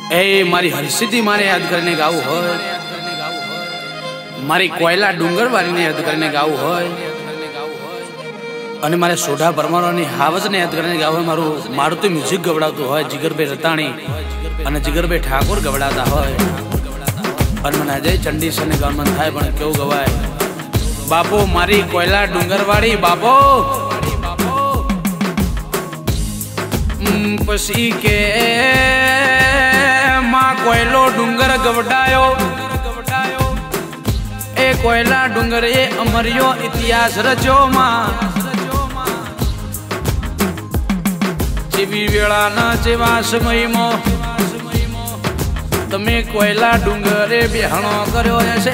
ए मारी हरसिद्धि मारे याद करने गाऊ होय, मारी कोयला डूंगर वाली ने याद करने गाऊ होय, અને મારે સોઢા પરમારોની હાવજને યાદ કરીને ગાવ હોય, મારું મારુતિ મ્યુઝિક ગવડાવતું હોય, જીગરભાઈ રતાણી અને જીગરભાઈ ઠાકોર ગવડાતા હોય, અને મને અજય ચંડી સને ગાવાનું થાય પણ કેવું ગવાય બાપો મારી કોયલા ડુંગરવાળી બાપો પછી કે માં કોયલો ડુંગર ગવડાયો એ કોયલા ડુંગર એ અમર્યો ઇતિહાસ રચ્યો માં જેવી વેળા ના જેવા સમયમાં તમે કોયલા ડુંગરે બેહણો કર્યો છે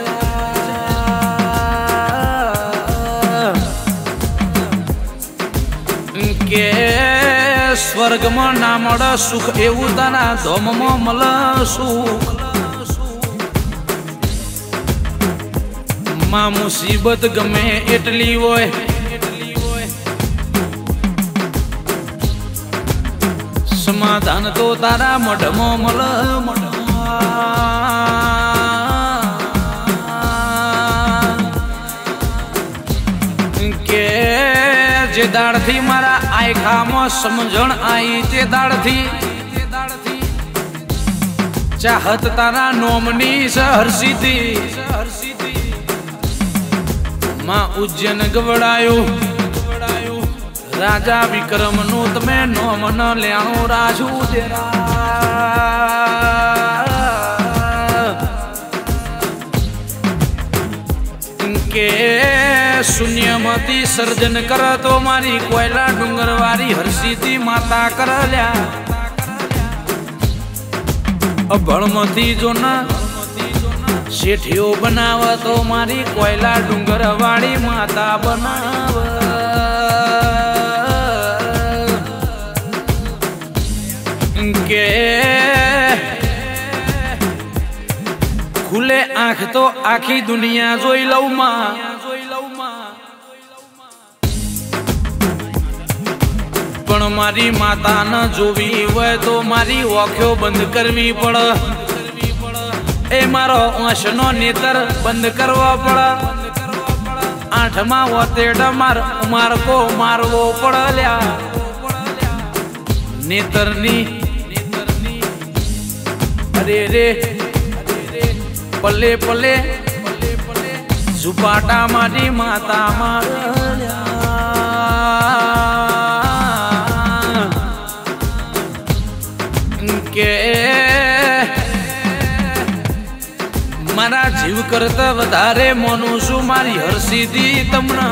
કે સ્વર્ગમાં ના મળે સુખ એવું તારા ધોમમાં મળે સુખ માં મુસીબત ગમે એટલી હોય समाधान तो तारा मढमो मल के जे दाड़ थी मारा आयखा में समझण आई ते दाड़ थी चाहत तारा नोमनी हरसिद्धि मां उज्जैन गवड़ायो राजा विक्रम नु तमे नोम न लेणो राजू तेरा के शून्यमती सर्जन कर तो मारी कोयला डूंगर वारी हरसिद्धि माता कर ल्या अभणमती जो न शेठियो बनाव तो मारी कोयला डूंगर वाली माता बनाव के खुले आंख तो आखी दुनिया जोई लऊ मां पण मारी माता न जोवी होय तो मारी ओख्यो बंद करवी पड़ ए मारो आंखनो नेत्र बंद करवा पड़ आठमा वतेड मार को मारवो पड़ल्या नेत्रनी अरे रे पले पले झुपाटा मारी माता मारल्या के मारा जीव करता वधारे मोनु छू मारी हरसिद्धि तमना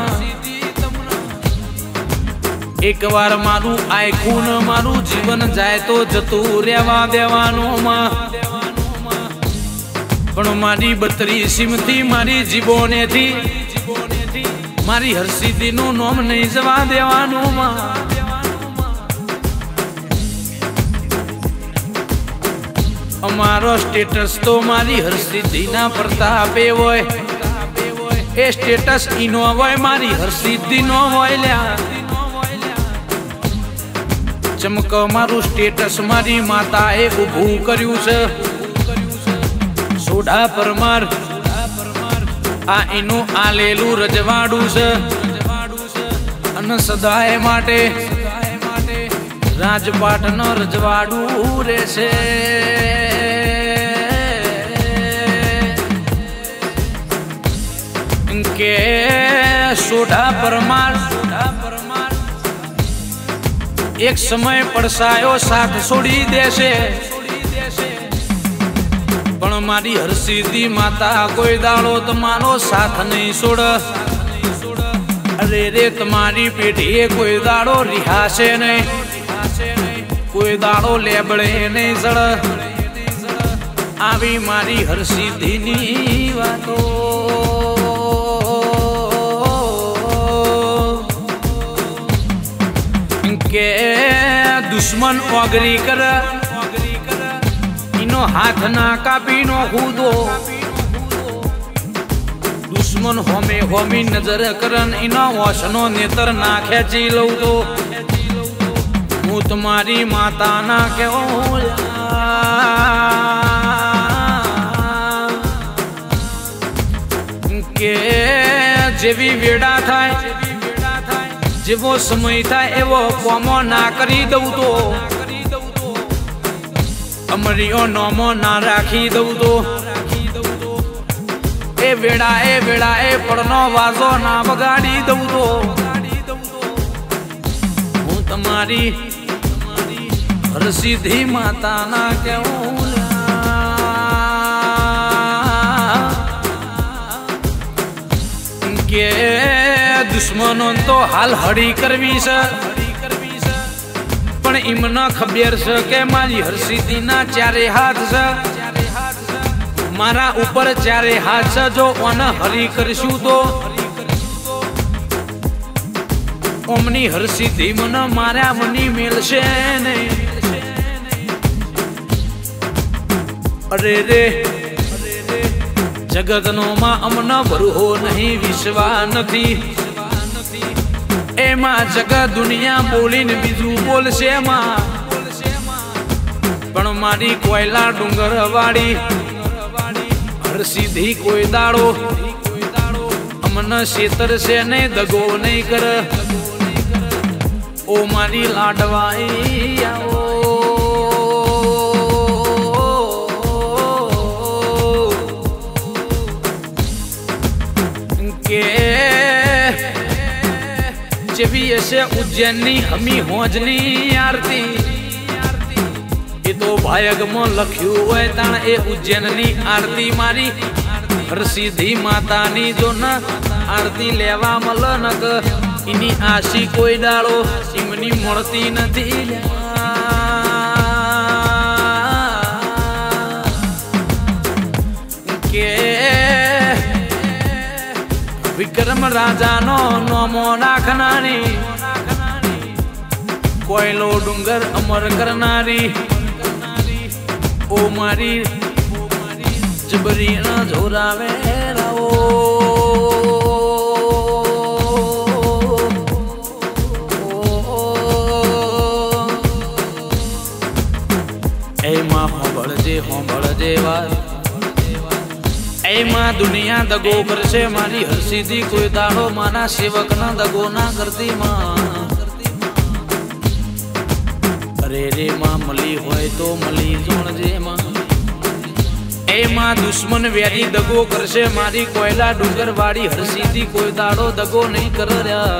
एक बार मारू आयखून मारू जीवन जाए तो जतू रेवा देवानो मां पण मारी 32 सीमथी मारी जीवोने थी मारी हरसिद्धि नु नोम नहीं जवा देवानो मां अमारो स्टेटस तो मारी हरसिद्धि ना प्रतापे होय ए स्टेटस इनो होय मारी हरसिद्धि नो होय ल्या चमक मारू स्टेटस मारी माता ए उभू कर्यु छे सोढ़ा परमार आ इनु आलेलू रजवाडू छे अन सदाय माटे राजपाट न रजवाडू रहेशे के सोढ़ा परमार एक समय पड़सायो साथ छोड़ी देशे पण मारी हरसिद्धि माता कोई दाड़ो तमारो साथ नहीं छोड़ अरे रे तुम्हारी पेटी कोई दाड़ो रिहासे नहीं कोई दाड़ो लेबड़े नहीं सड़ आवी मारी हरसिद्धि नी वातो के दुश्मन ओगरी कर इनो हाथ ना कापी नो कूदो दुश्मन होमे होमी नजर करन इनो वशनो नेत्र ना खेची लो दो हूँ तुम्हारी माता ना क्यों के जेवी वेड़ा थाय जेवो समय थाय एवो कोमो ना करी दઉં तो अमरियो नोमो ना राखी दઉં तो ए वेड़ा ए पड़नो वाजो ना बगाड़ी दઉં तो हूँ तमारी हरसिद्धि माता ना कहूं के दुश्मनों तो हाल हड़ी करवी से पण इमना खबर से के मारी हरसिद्धि ना चारे हाथ से मारा ऊपर चारे हाथ से जो ओन हरी करशु तो ओमनी हरसिद्धि मन मारा मनी मेलशे नहीं। अरे रे जगत नो मा अमना भरो नहीं विश्वा नथी एमा जगत दुनिया बोली ने बीजू बोल से मा पण मारी कोयला डूंगर वाड़ी हरसिद्धि कोई दाड़ो अमना क्षेत्र से नहीं दगो नहीं कर ओ मारी लाडवाई आओ के जबी ऐसे उज्जैनी हमी होजनी आरती ये तो भायग में लख्यू है ताण ए उज्जैनी आरती मारी हरसिद्धि माता नी जो न आरती लेवा मल नक इनी आशी कोई डालो इमनी मरती नथी के विक्रम राजा नो नोमो नाखनानी कोयलो डूंगर अमर करनारी ओ मारी जबरी न झोरावे राओ ए मां होंबळजे वार ए मां दुनिया दगो करशे मारी हरसिद्धि कोई दाड़ो माना सेवक न दगो ना करती मां। अरे रे मां मली होय तो मली जोणजे मां ए मां दुश्मन व्याधी दगो करशे मारी कोयला डूंगर वाड़ी हरसिद्धि कोई दाड़ो दगो नहीं कर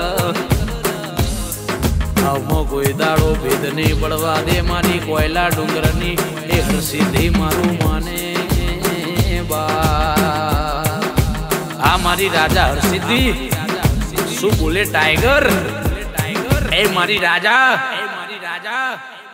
आवमो कोई दाड़ो भेद नहीं बढ़वा दे मारी कोयला डूंगरनी ए हरसिद्धि मारू माने बा आ मारी राजा हरसिद्धि शू बोले टाइगर ए मारी राजा